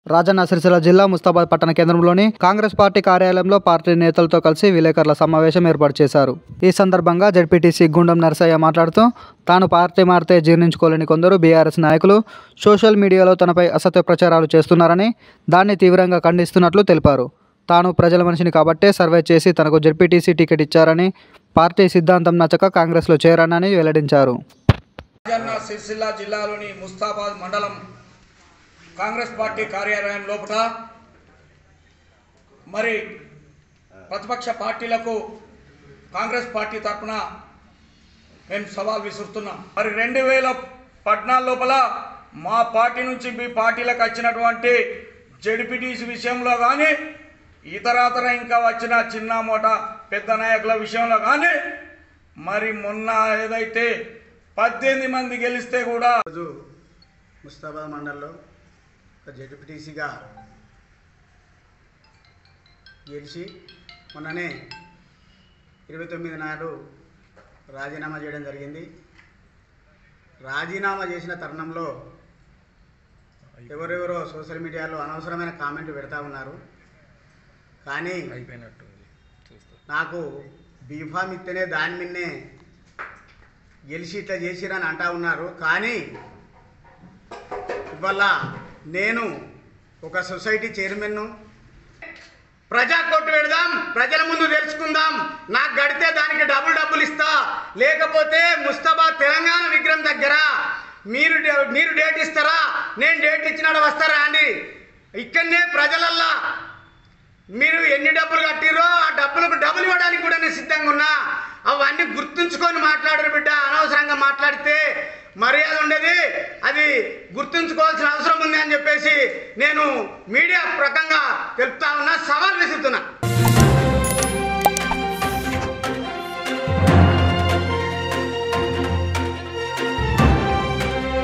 రాజన్న సిరిసిల్ల జిల్లా ముస్తాబాద్ పట్టణ కేంద్రంలోని కాంగ్రెస్ పార్టీ కార్యాలయంలో పార్టీ నేతలతో కలిసి విలేకరుల సమావేశం ఏర్పాటు చేశారు. ఈ సందర్భంగా జెడ్పీటీసీ గుండం నరసయ్య మాట్లాడుతూ తాను పార్టీ మారితే జీర్ణించుకోలేని కొందరు బీఆర్ఎస్ నాయకులు సోషల్ మీడియాలో తనపై అసత్య ప్రచారాలు చేస్తున్నారని, దాన్ని తీవ్రంగా ఖండిస్తున్నట్లు తెలిపారు. తాను ప్రజల మనిషిని కాబట్టే సర్వే చేసి తనకు జెడ్పీటీసీ టికెట్ ఇచ్చారని, పార్టీ సిద్ధాంతం నచ్చక కాంగ్రెస్లో చేరానని వెల్లడించారు. రాజన్న సిరిసిల్ల జిల్లాలోని ముస్తాబాద్ మండలం కాంగ్రెస్ పార్టీ కార్యాలయం లోపల మరి ప్రతిపక్ష పార్టీలకు కాంగ్రెస్ పార్టీ తరఫున మేము సవాల్ విసురుతున్నాం. మరి 2014 లోపల మా పార్టీ నుంచి మీ పార్టీలకు వచ్చినటువంటి జెడ్పీటీసీ విషయంలో కానీ ఇతరాతర ఇంకా వచ్చిన చిన్న మోట పెద్ద నాయకుల విషయంలో కానీ మరి మొన్న ఏదైతే 18 మంది గెలిస్తే కూడా ముస్తాబాద్ మండలంలో జెడ్పీటీసీగా గెలిచి మొన్ననే 29 నాడు రాజీనామా చేయడం జరిగింది. రాజీనామా చేసిన తరుణంలో ఎవరెవరో సోషల్ మీడియాలో అనవసరమైన కామెంట్లు పెడతా ఉన్నారు. కానీ నాకు బీఫామ్ ఇస్తేనే దాని మీదనే గెలిచి ఇట్లా చేసిరని అంటా ఉన్నారు. కానీ ఇవాళ నేను ఒక సొసైటీ చైర్మన్ను. ప్రజా కోర్టు పెడదాం, ప్రజల ముందు తెలుసుకుందాం, నాకు గడితే దానికి డబ్బులు ఇస్తా, లేకపోతే ముస్తాబాద్ తెలంగాణ విగ్రహం దగ్గర మీరు డేట్ ఇస్తారా, నేను డేట్ ఇచ్చినాడు వస్తారా అండి. ఇక్కడనే ప్రజలల్లా మీరు ఎన్ని డబ్బులు కట్టిరో ఆ డబ్బులు ఇవ్వడానికి కూడా నేను సిద్ధంగా ఉన్నా. అవన్నీ గుర్తుంచుకొని మాట్లాడరు బిడ్డ. అనవసరంగా మాట్లాడితే మర్యాద ఉండేది, అది గుర్తుంచుకోవాల్సిన అవసరం ఉంది అని చెప్పేసి నేను మీడియా ప్రకంగా తెలుపుతా ఉన్నా, సవాల్ విసురుతున్నా.